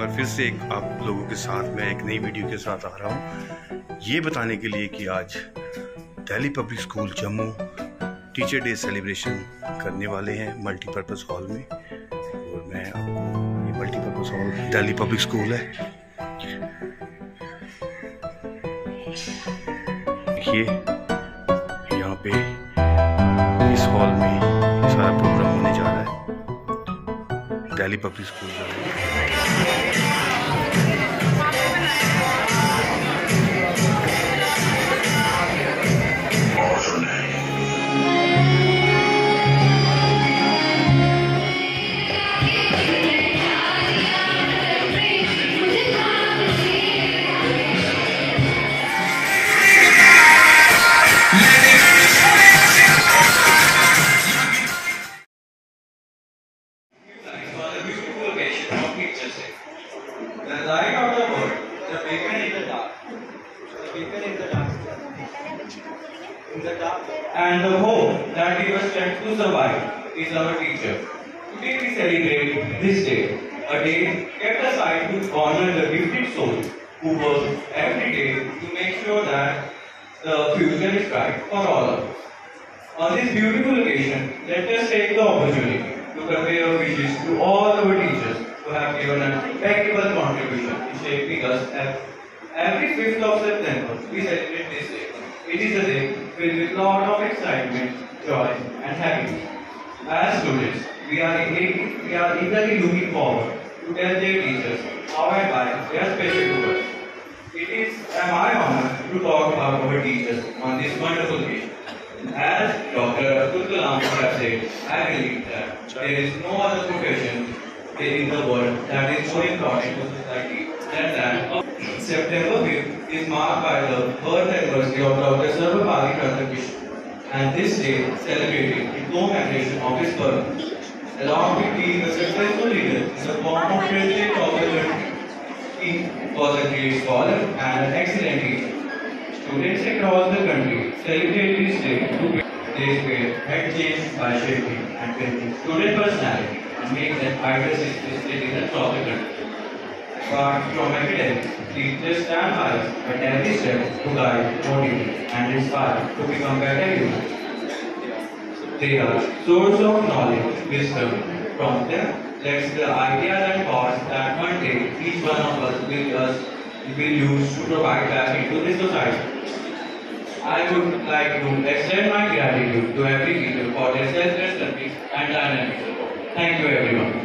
बार फिर से आप लोगों के साथ मैं एक नई वीडियो के साथ आ रहा हूँ, ये बताने के लिए कि आज Delhi public school Jammu teacher day celebration करने वाले हैं मल्टीपर्पज़ हॉल में। और मैं आपको ये multipurpose hall Delhi public school है, देखिए यहाँ पे इस हॉल में सारा प्रोग्राम होने जा रहा है दिल्ली पब्लिक स्कूल का। The light of the world, the beacon in the dark, the beacon in the dark, and the hope that gives us strength to survive is our teacher. Today we celebrate this day, a day kept aside to honor the gifted souls who work every day to make sure that the future is bright for all of us. On this beautiful occasion, let us take the opportunity to convey our wishes to all our teachers who have given an impeccable contribution in shaping us. Every 5th of September, we celebrate this day. It is a day filled with a lot of excitement, joy, and happiness. As students, we are eagerly looking forward to tell their teachers how and why they are special to us. It is my honor to talk about our teachers on this wonderful occasion. As Dr. Abdul Kalam has said, I believe that there is no other profession in the world that is so important to society than that. September 5th is marked by the birth anniversary of Dr. Sarvapalli Radhakrishnan, and this day celebrated in commemoration of his birth. Along with being a successful leader in the form of president of the country, he was a great scholar and an excellent teacher. Students across the country celebrate this day to days where head changed by shaping and building student personality and make them ideal citizens of the country. Apart from academics, teachers stand by us at every step to guide, motivate, and inspire to become better humans. They are source of knowledge, wisdom. From them, that's the ideas and thoughts that one day each one of us will use to provide back into the society. I would like to extend my gratitude to every teacher for their selfless service and dynamic support. Thank you, everyone.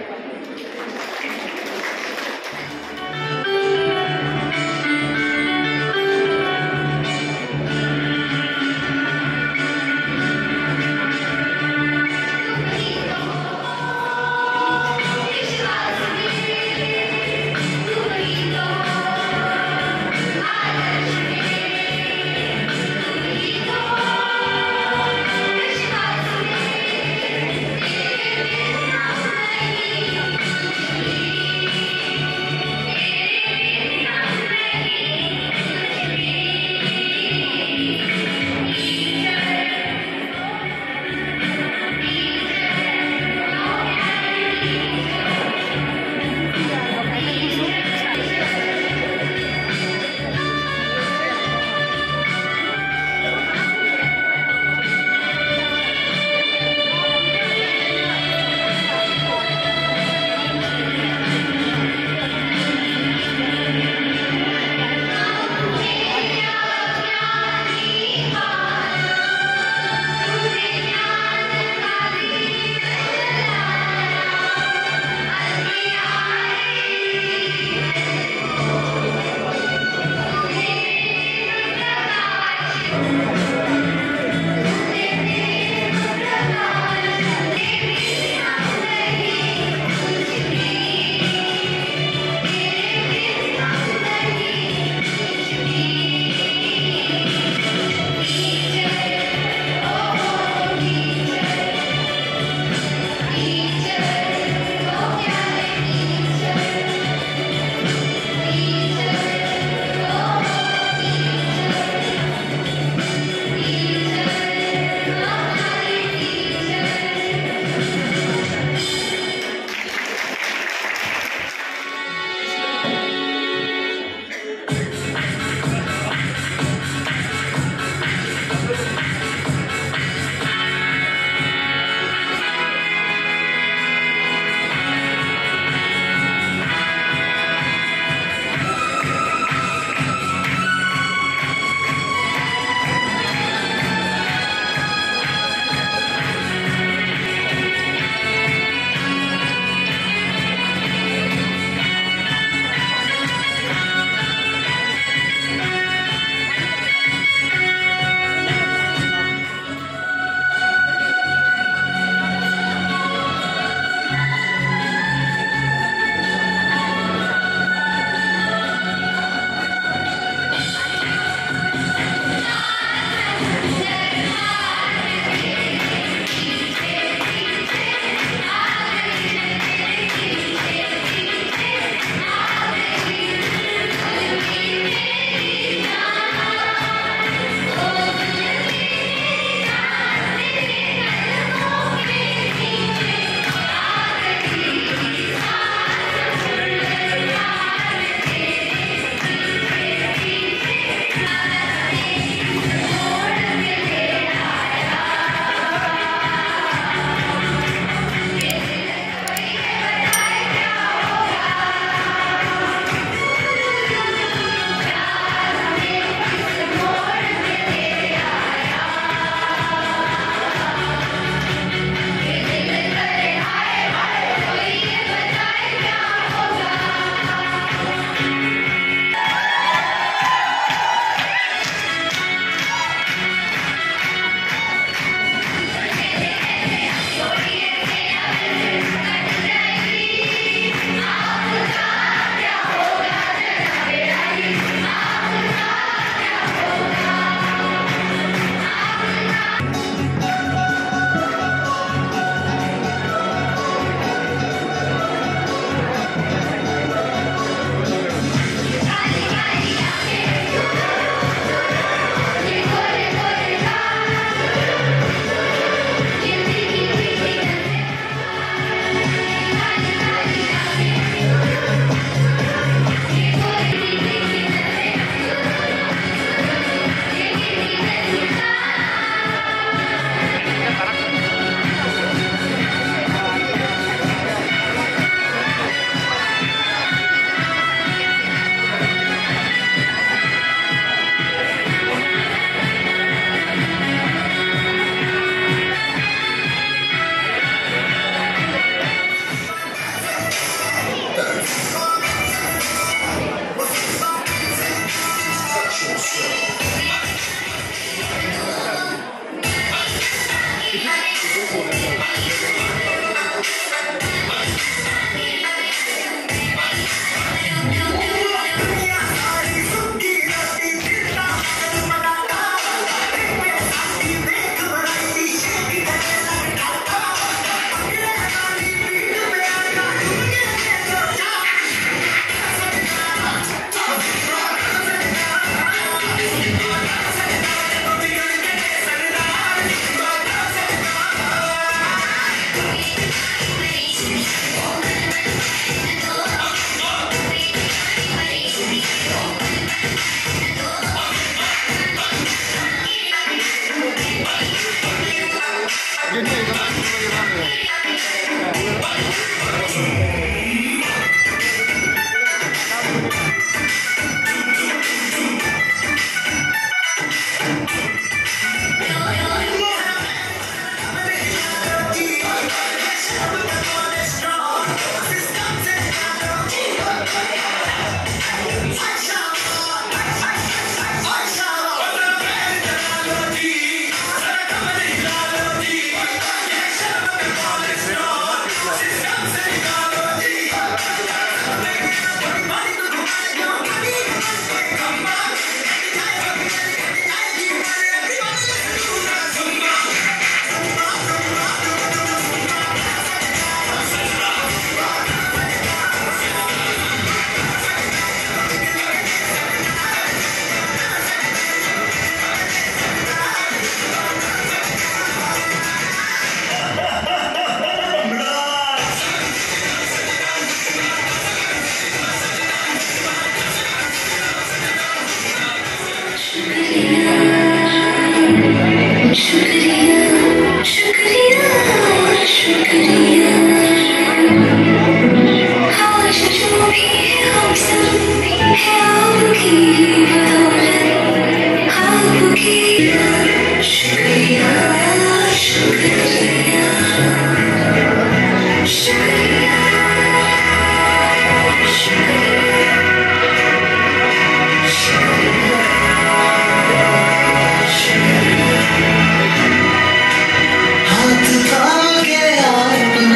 हाथ थाम के यार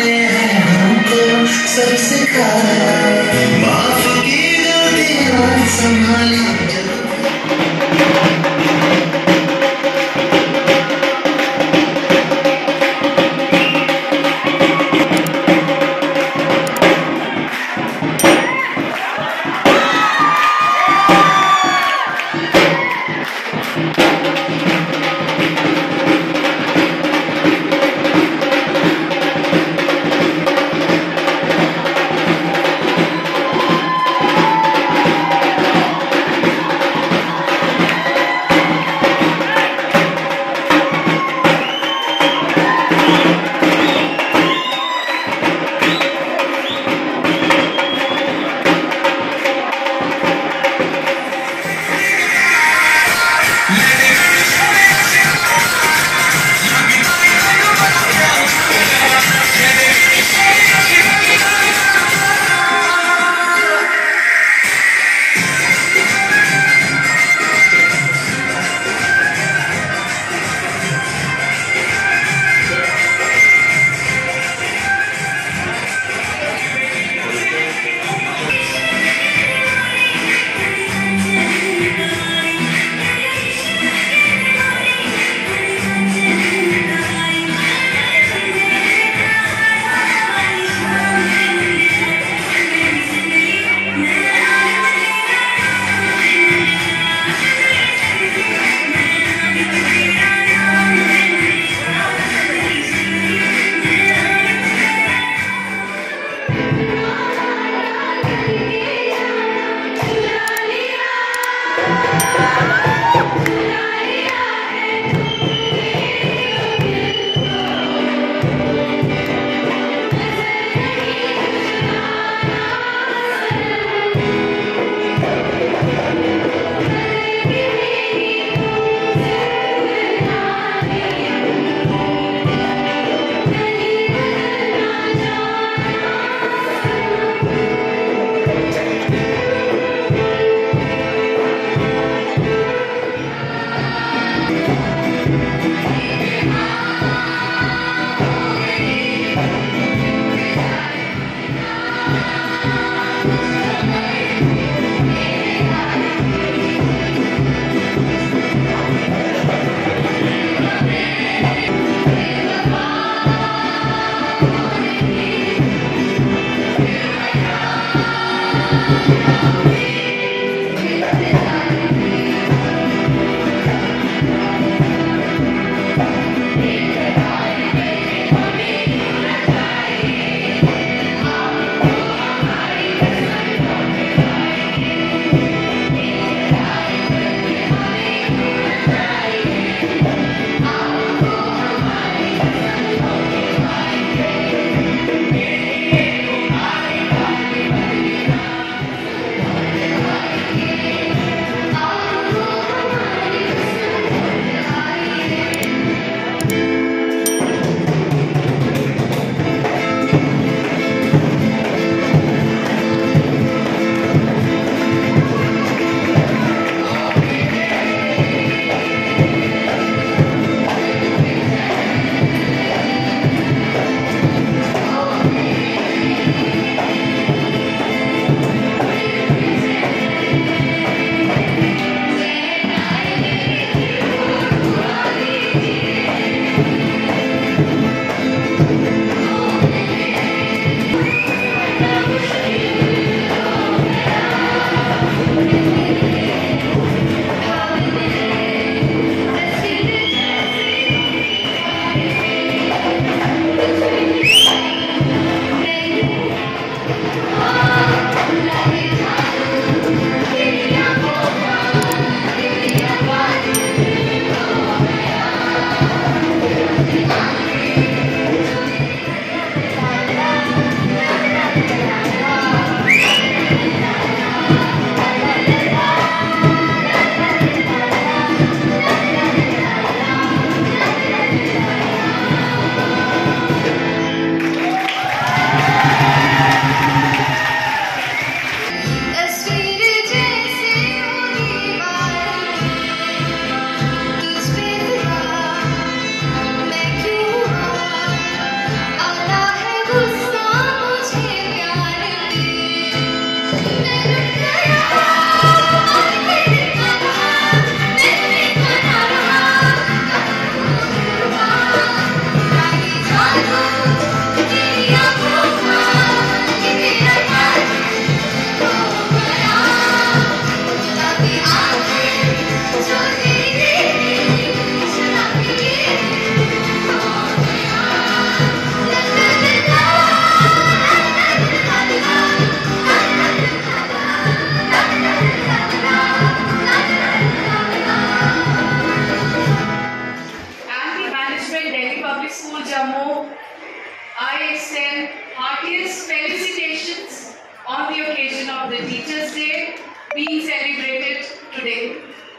Public School Jammu, I extend heartiest felicitations on the occasion of the Teachers' Day being celebrated today.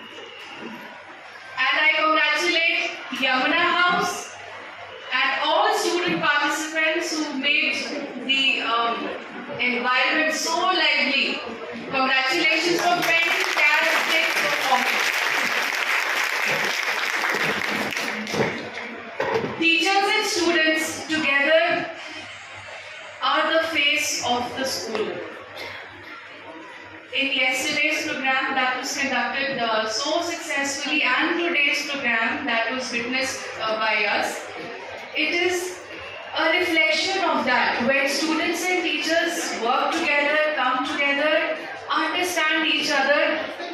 And I congratulate Yamuna House and all student participants who made the environment so lively. Congratulations for fantastic performance. Teachers and students together are the face of the school. In yesterday's program that was conducted so successfully and today's program that was witnessed by us, it is a reflection of that, when students and teachers work together, come together, understand each other,